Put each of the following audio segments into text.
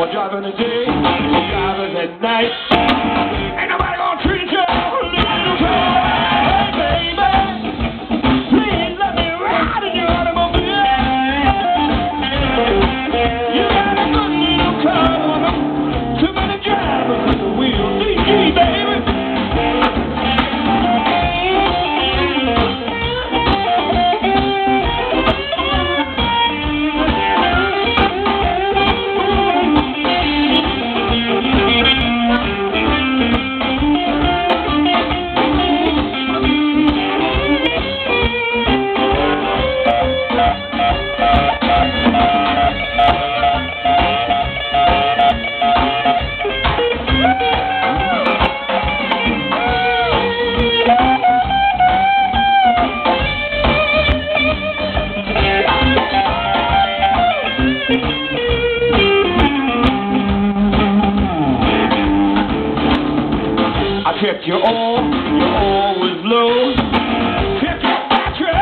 We're driving today, we're driving at night. Ain't nobody gonna treat you little right. Hey, baby, please let me ride in your automobile. You got a good little car, woman. Too many drivers at the wheel. DG, baby. Check your oil, you're always low. Check your battery,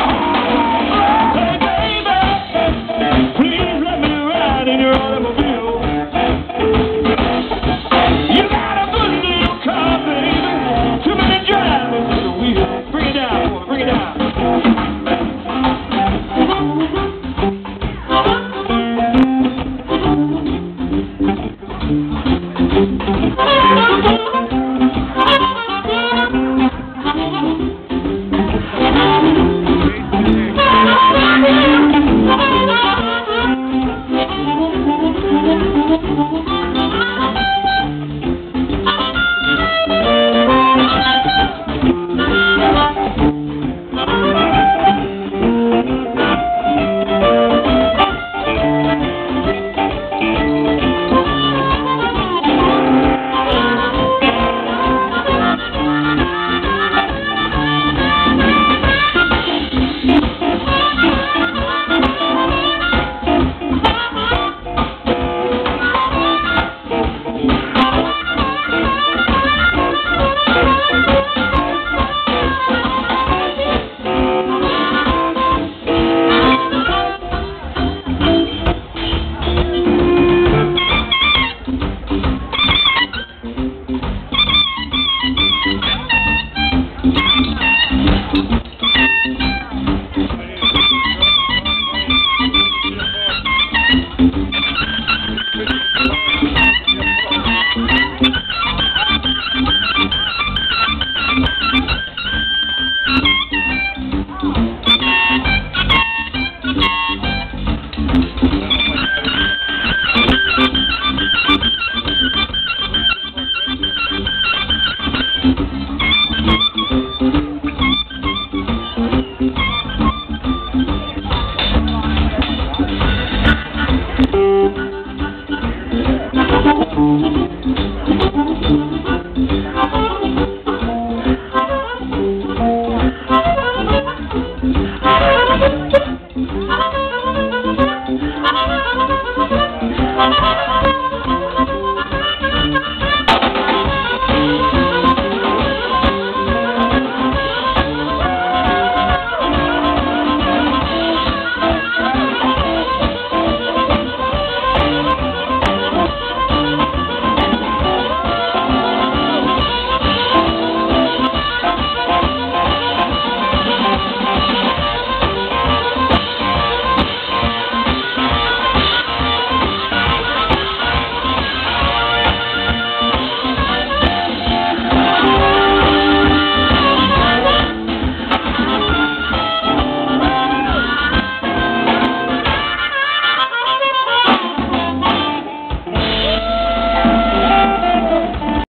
hey baby, please let me ride in your automobile. You got a good little car, baby. Too many drivers at the wheel. Bring it down, boy, bring it down.